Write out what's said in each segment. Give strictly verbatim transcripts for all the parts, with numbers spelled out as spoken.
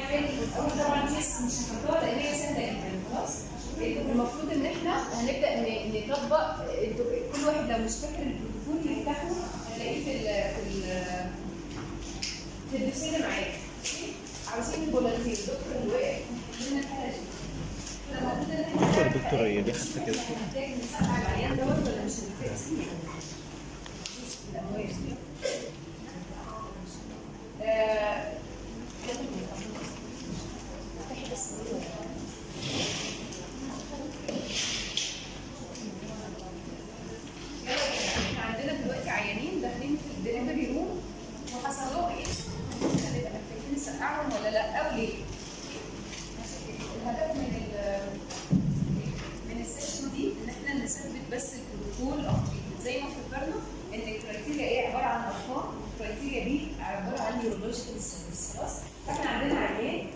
هنعمل اول طبعا كيس مش هنحطها لان هي سهله جدا خلاص. المفروض ان احنا هنبدا نطبق كل واحد لو مش فاكر البروتوكول يفتحه هنلاقيه في ال في ال في الدوسيه معاك. عاوزين الفولنتير دكتور اللي واقف لنا الحاله دي. المفروض ان احنا دكتور دكتور هي دي حتى كده هنحتاج نسقع العيان دوت ولا مش هنحتاج؟ لا كويس. آه احنا عندنا دلوقتي عيانين داخلين في الدليفري روم وحصل لهم ايه؟ هنبقى محتاجين نسقعهم ولا لا وليه؟ الهدف من ال من السيشن دي ان احنا نثبت بس البروتوكول اوف تريتمنت زي ما فكرنا ان الكرايتيريا ايه عباره عن ارقام، الكرايتيريا بي عباره عن نيورولوجيكال ستاتس خلاص؟ فاحنا عندنا عيان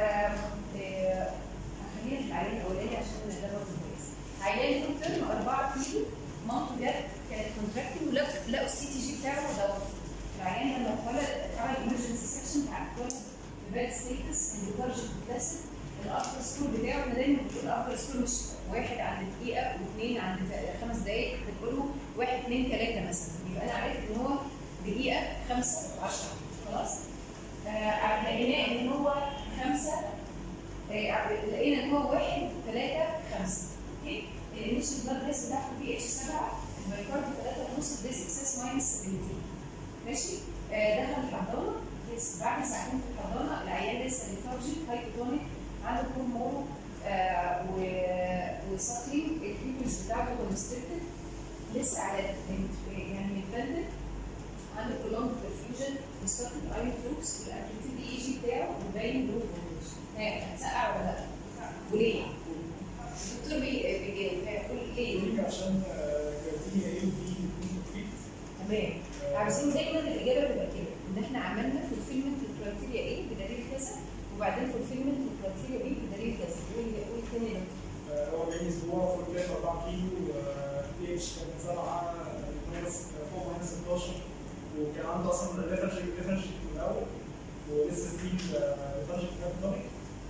خلينا في العيان الاولاني عشان ده برضه كويس. عيان في ترم أربعة كيلو مامته جت كانت كونتراكتنج ولقوا السي تي جي بتاعه دوت. العيان لما اتولد عمل ايمرجنسي سكشن اتولد في باد ستيتس انديفرجن بلاسيد. الابر سكور بتاعه احنا دايما بنقول الابر سكور مش واحد عند دقيقه واثنين عند خمس دقائق، بتقولوا واحد اثنين ثلاثه مثلا، يبقى انا عرفت ان هو دقيقه خمسه عشره خلاص. آه لقيناه ان هو خمسه آه لقينا ان هو واحد ثلاثه خمسه اوكي. الانيشال بلاد بريس بتاعته بي اتش سبعه، البايكارد ثلاثه ونص، البيز اكسس ماينس سبعتاشر ماشي. آه دخل الحضانه بعد ساعتين في الحضانه العيان لسه ليثارجيك هايبوتونيك عنده كون مورو آه وسكرين البيبلز بتاعته كونستريكتد لسه على يعني متفندد عنده prolonged perfusion وستارت الايون فلوكس والامبليتيود اي جي بتاعه وباين له فولتج. هتسقع ولا لا؟ وليه؟ الدكتور بيجاوب هيقول ليه؟ عشان جايبين ايه ودي تمام. عاوزين دايما الاجابه تبقى كده ان احنا عملنا فولفيلمنت للكرايتيريا ايه بدليل كذا وبعدين فولفيلمنت للكرايتيريا بي بدليل كذا. قول قول تاني ده. هو بقالي اسبوع في البيت أربعة كيلو بي اتش كانت سبعه ماينس فوق ماينس ستاشر وكان عنده اصلا ليفرجيك ليفرجيك من الاول ولسه ستيل ليفرجيك كابتونيك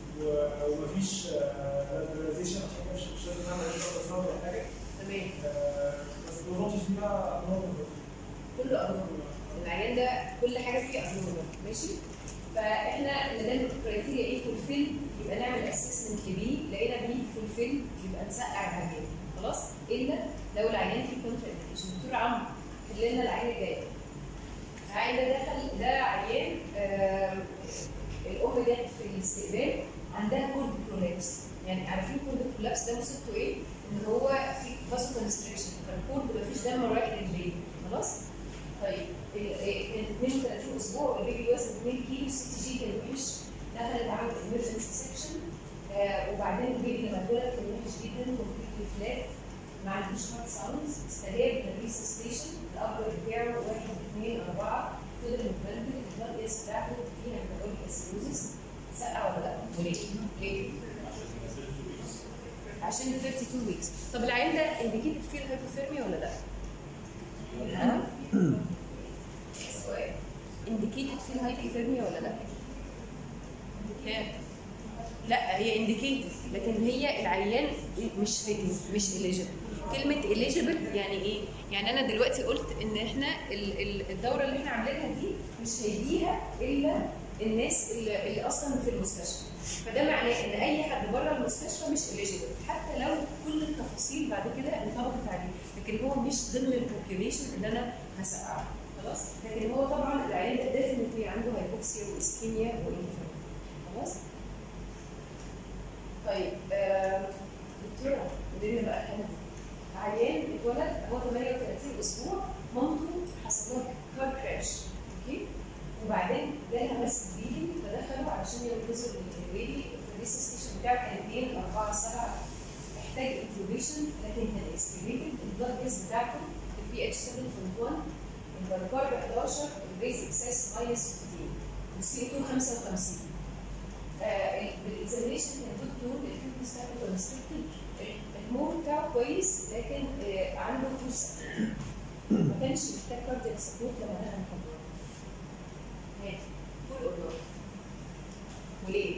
ومفيش لابريزيشن عشان كده مش لازم نعمل اي ولا حاجه. تمام. بس البروتوكول دي بقى نورمال كله ابنورمال. العيان ده كل حاجه فيه ابنورمال ماشي. فاحنا ما دام الكرايتيريا ايه فولفيل يبقى نعمل اسسمنت لبي، لقينا بي فولفيل يبقى نسقع العيان خلاص، الا لو العيان فيه كونتر انديكيشن. دكتور عمرو حل لنا العيان الجاي. العيان ده دخل ده عيان آه الام جت في الاستقبال عندها كورد كولابس. يعني عارفين كورد كولابس ده مصيبته ايه؟ ان هو في فاسو كونستريكشن فالكورد مفيش دم رايح للبيبي خلاص؟ طيب كانت اثنين وثلاثين اسبوع والبيبي وزن اثنين كيلو، السي تي جي كان وحش، دخلت عملت ايمرجنسي سكشن آه وبعدين البيبي لما اتولد كان وحش جدا كومبليتلي فلات ما عندوش هارت ساوندز، استجاب للريسستيشن الابر بتاعه واحد اثنين اربعه فضل متبلد البلاد اس بتاعته فيها ميتابوليك اسيروزس. سقع ولا لا؟ وليه؟ ليه؟ عشان ال اتنين وثلاثين ويكس. طب العيان ده انديكيتد فيه الهايبوثيرميا ولا لا؟ ها؟ سؤال انديكيتد فيه الهايبوثيرميا ولا لا؟ لا هي انديكيتد لكن هي العيان مش فيتنج مش اليجيبل. كلمه اليجيبل يعني ايه؟ يعني انا دلوقتي قلت ان احنا الدوره اللي احنا عاملينها دي مش هيجيها الا الناس اللي, اللي اصلا في المستشفى، فده معناه ان اي حد بره المستشفى مش اليجيبل حتى لو كل التفاصيل بعد كده انطبقت عليه، لكن هو مش ضمن البوبيوليشن اللي انا هسقعه خلاص. لكن هو طبعا العيان ده ديفنتلي عنده هايبوكسيا واسكيميا وانفلاميشن خلاص. طيب دكتوره قولي لنا بقى الحاله دي. عيان اتولد هو ثمانية وثلاثين اسبوع، مامته حصل لها كار كراش اوكي، وبعدين جالها ماس بليدنج فدخلوا علشان ينقذوا البيبي في الريسستيشن بتاعه كان اثنين اربعه سبعه، احتاج انتوبيشن لكن كان اكسبيريتد. البلاد بيس بتاعته البي اتش سبعة فاصلة واحد، الباركار حداشر، البيز اكسس ماينس خمستاشر، والسي اتنين خمسة وخمسين. بالاكزامينشن كان دوت تون الفيوز بتاعته كونستريكتد، المور بتاعه كويس لكن آه عنده فلوس ما كانش محتاج كاردياك سبورت لما دخل الحضانه. ماشي كل اوردر وليه؟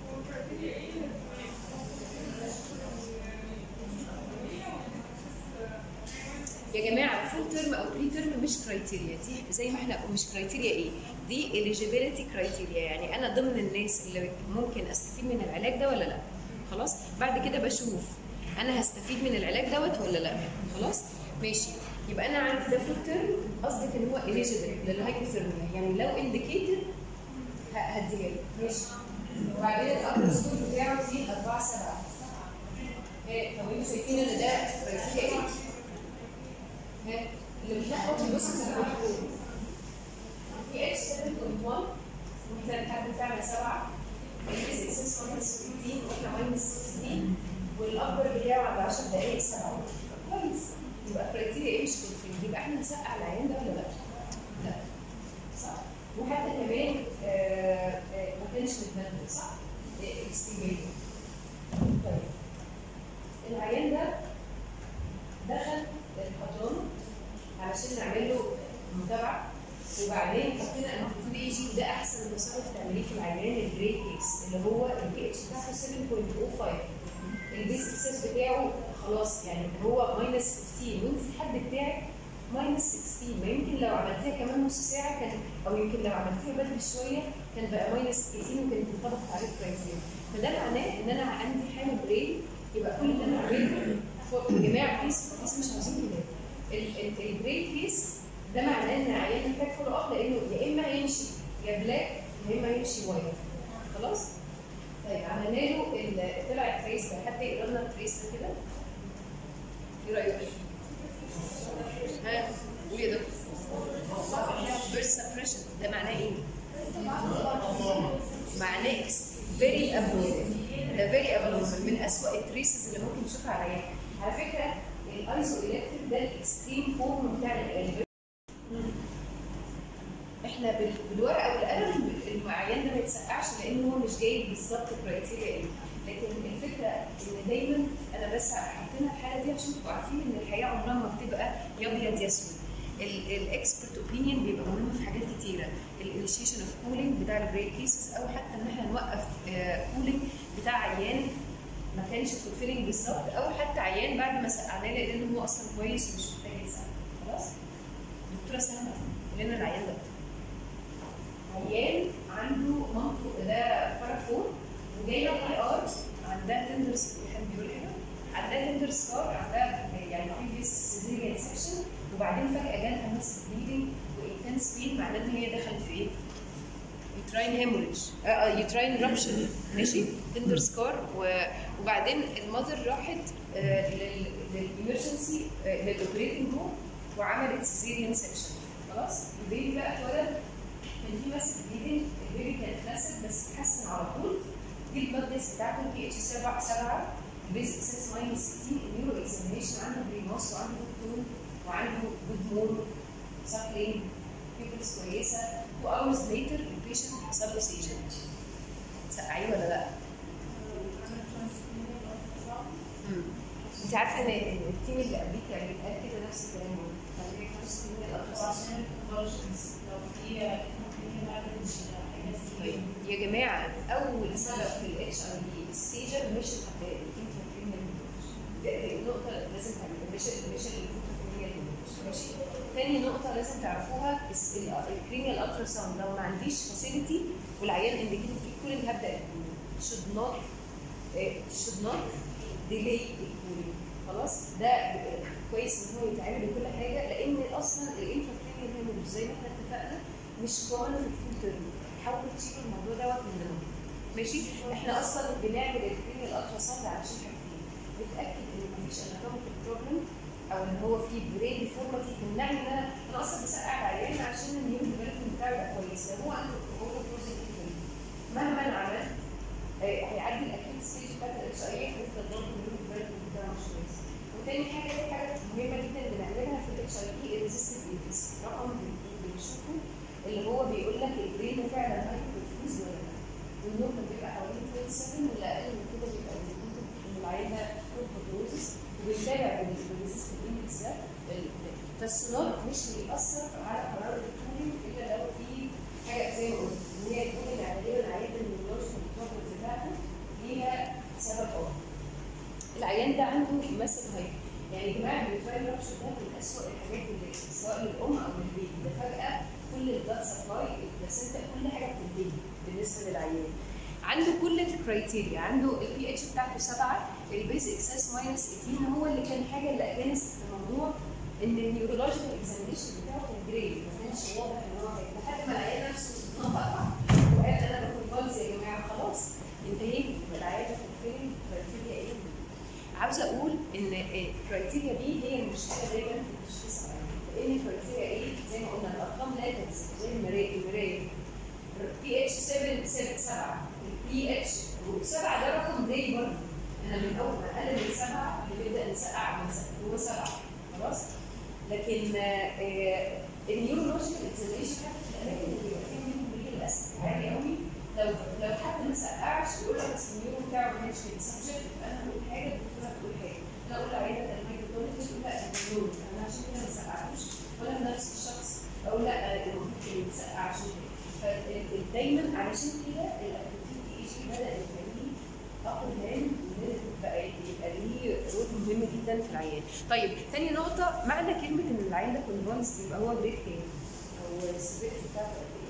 يا جماعه فول تيرم او بري تيرم مش كرايتيريا، دي زي ما احنا مش كرايتيريا ايه؟ دي eligibility كرايتيريا، يعني انا ضمن الناس اللي ممكن استفيد من العلاج ده ولا لا. خلاص؟ بعد كده بشوف انا هستفيد من العلاج دوت ولا لا. خلاص؟ ماشي. يبقى انا عندي ده فول تيرم، قصدك ان هو eligible للهايبوثيرميا، يعني لو انديكيتد هديها له. ماشي. وبعدين الابر سكور بتاعه زي أربعة سبعة. ايه طب انتوا شايفين ان ده كرايتيريا ايه؟ ها اللي مش هاخد بص الكنترول بي اتش سبعة فاصلة واحد واحنا الحد بتاعنا سبعة، الاس اس اس ماينس خمستاشر واحنا ماينس ستاشر، والابر بتاعه عند عشر دقائق سبعة. كويس. يبقى كرايتيريا ايه مش فولفيل، يبقى احنا نسقع العيان ده ولا لا؟ لا. صح. وحتى كمان ما كانش متنبه صح؟ اكستيبيتد. طيب العيان ده دخل الحضانه علشان نعمل له متابعه، وبعدين حطينا انتي اي جي، وده احسن تصرف تعمليه في العيان الجري كيس اللي هو البي اتش بتاعته سبعة فاصلة صفر خمسة، البيس اكسس بتاعه خلاص يعني هو ماينس خمستاشر وانت الحد بتاعك ماينس ستاشر، ما يمكن لو عملتيها كمان نص ساعه كان، او يمكن لو عملتيها بدري شويه كان بقى ماينس ثمانية عشر وكانت انطبقت عليه كرايتيريا. فده معناه ان انا عندي حاله برين، يبقى كل اللي انا بعمله يا جماعه كيس كيس مش عاوزين كده. البرين كيس ده معناه ان العيان محتاج فولو اب، لانه يا اما هيمشي يا بلاك يا اما هيمشي وايت. خلاص؟ طيب عملنا له طلع التريس ده، حد يقرا لنا التريس ده كده؟ ايه رايك؟ ها قول يا دكتور. بيرست سبريشن ده معناه ايه؟ معناه فيري ابنورمال، ده فيري ابنورمال من اسوء التريسز اللي ممكن نشوفها على العيان. على فكره الايزو الكتريك ده الاكستريم فورم بتاع القلب. احنا بالورقه والقلم العيان ده ما يتسقعش لان هو مش جايب بالظبط كرايتيريا ايه، لكن الفكره ان دايما انا بس حاطين الحاله دي عشان تبقوا عارفين ان الحياه عمرها ما بتبقى يا ابيض يا اسود. الاكسبرت اوبينيون بيبقى مهم في حاجات كتيره، الانيشيشن اوف كولينج بتاع الجري كيسز، او حتى ان احنا نوقف كولينج بتاع عيان ما كانش فولفيلنج بالظبط، او حتى عيان بعد ما سقعناه لان هو اصلا كويس ومش محتاج يتسقع. خلاص؟ دكتوره سلمى قول لنا العيان ده. عيان عنده منطق ده بارافور وجايه اي ار، عندها تندر حد بيقول حاجه؟ عندها تندر سكار، عندها يعني بريفيس سيزيريان سكشن، وبعدين فجاه جالها ماس بليدنج وانتنس بين، معناه ان هي دخلت في ايه؟ يوتراين هيموريدج، اه يوتراين رابشن. ماشي؟ تندر سكار، وبعدين المذر راحت آه للإمرجنسي آه للاوبريتنج روم وعملت سيزيريان سكشن. خلاص؟ البيبي بقى اتولد كان في ماسك بليدنج، البيبي كان فلاسد بس اتحسن على طول. دي البلاد تيست بتاعته بي اتش سبعة سبعة، البيز اكسس ماينس ستين، النيورو اكزامينيشن عنده بريموس وعنده دكتور وعنده جود مور ساكلين بيبلز كويسه. تو اورز ليتر البيشنت حصل له سيجن. تسقعيه ولا لا؟ انت عارفه ان التيم اللي قبليك يعني قال كده نفس الكلام ده. يا جماعه اول سبب في الاتش اي بي السيجن مش الانتركرينيال دي نقطه لازم تعملوها، مش مش الانتركرينيال. ماشي؟ تاني نقطه لازم تعرفوها الكرينيال الترا ساوند، لو ما عنديش فاسيلتي والعيان انديكيتد في الكولينج هبدا should not should not delay الكولينج. خلاص؟ ده كويس ان هو يتعمل لكل حاجه، لان اصلا الانتركرينيال هيموريدج زي ما احنا اتفقنا مش كومن في الفول تيرم. حاولوا تشيلوا الموضوع دوت من دماغكم. ماشي؟ احنا اصلا بنعمل الكرينيال الترا ساوند علشان حاجتين، نتاكد ان مفيش اناتوميكال بروبلم او ان هو في برين ديفورماتي تمنعني ان انا انا اصلا بسقع العيان عشان النيورو ديفلوبمنت بتاعه يبقى كويس. لو هو عنده هو بوزيتيف مهما انا عملت هيعدي الاكيد ستيج بتاعت الاتش اي هيفضل برضه النيورو ديفلوبمنت بتاعه مش كويس. وتاني حاجه دي حاجه مهمه جدا بنعملها في الاتش اي بي الريزيستنت بيتس، رقم بنشوفه اللي هو بيقول لك البرين فعلا هايبرفيوز ولا لا، والنورمال بيبقى حوالي سبعة وعشرين ولا اقل من كده بيبقى ان العيان ده بروتوزس، وبنتابع بالريزيستنت اندكس ده. فالسونار مش بيأثر على قرار الكولينج الا لو في حاجه زي ما قلت ان هي تكون العمليه العيان من النورمال ماسل هايبر. يعني يا جماعه اليوتراين رابشر ده من اسوء الحاجات اللي سواء للام او للبيبي، ده فجاه كل البلاد سبلاي البلاسنتا كل حاجه بتنتهي بالنسبه للعيان. عنده كل الكرايتيريا، عنده البي اتش بتاعته سبعه، البيز اكسس ماينس ثمانية عشر، هو اللي كان حاجه اللي اجانست في الموضوع ان النيورولوجيكال اكزامينشن بتاعه كان جريد، ما كانش واضح ان هو هيك، لحد ما العيان نفسه نطق وقال انا باكل بالز يا جماعه خلاص انتهينا، العيان ده فين كرايتيريا ايه؟ عاوزه اقول ان الكرايتيريا دي هي المشكله دايما في التشخيص العيان، لان الكرايتيريا ايه؟ زي ما قلنا الارقام لا تنسى، زي المرايه المرايه بي اتش سبعة سبعة البي اتش سبعة ده رقم داي برضه، انا من اول ما اقل من سبعه بنبدا نسقع من هو سبعه خلاص. لكن النيورولوجيكال اكزامينشن في الاماكن اللي بيبقى فيها منهم بريل للاسف عالي قوي، لو لو حد ما سقعش يقول لك بس النيورو بتاعه ما كانش كده سبجكت، يبقى انا هقول حاجه الدكتوره هتقول حاجه، انا اقول لعيبه المايكروبيولوجي يقول لا النيورو انا عشان كده ما سقعتوش، ولا نفس الشخص اقول لا المفروض يتسقع عشان كده. فدايما علشان كده الاكتيفيتي اي جي بدا يبقى ليه اقوى هام، بقى يبقى ليه رول مهم جدا في العيان. طيب ثاني نقطه، معنى كلمه ان العيان ده كونفالس يبقى هو جريد كام؟ او السبيكت بتاعته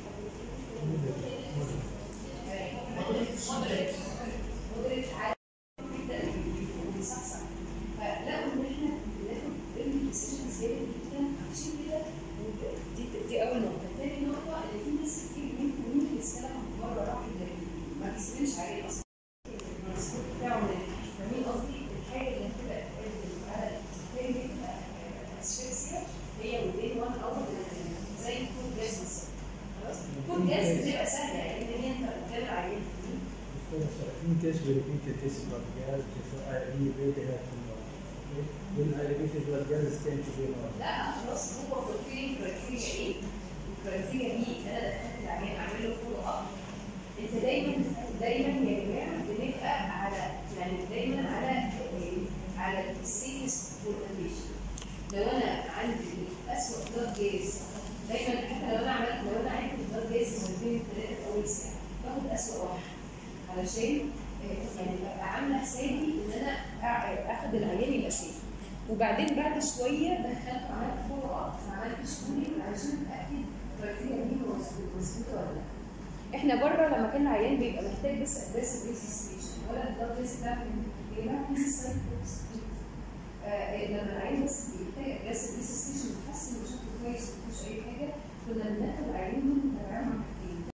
مودريت مودريت عالي جدا بيصحصح. فلقوا ان احنا بناخد الديسيجنز جامد جدا، عشان كده دي دي اول نقطه. ثاني نقطه ان في ناس كتير منكم ممكن يستلموا مره واحده ما بيسلمش عليه اصلا المسؤول بتاعه من فاهمين قصدي؟ الحاجه اللي هتبقى على الثاني بتبقى اسفكسيا هي within one hour زي كود جاز بالظبط. خلاص؟ كود جاز بتبقى سهله لان هي انت بتتكلم عليها. In case we repeat the test blood gas, I really have to know. When I repeat the blood gas, it's going to be normal. لا خلاص هو فولفين كرايتيريا ايه؟ الكرايتيريا دي انا دخلت العيان اعمل له فولو اب. انت دايما دايما يا جماعه بنبقى على يعني دايما على على السيريس فورميشن. لو انا عندي اسوء بلاد جاز دايما، حتى لو انا عملت لو انا عندي بلاد جاز مرتين ثلاثه في اول ساعه باخد اسوء واحد علشان يعني ابقى عامله حسابي ان انا اخد العيان يبقى سيف. وبعدين بعد شويه دخلت عملت فولو اب، ما عملتش كولينج علشان اتاكد الكرايتيريا دي مظبوطه ولا لا. احنا بره لما كان العيان بيبقى محتاج بس اجريسيف ريسيستيشن ولا البلاد جاز بتاعته يا جماعه لما العيان بس بيحتاج اجريسيف ريسيستيشن ويحس انه شكله كويس ومفيش اي حاجه، كنا بندخل العيان من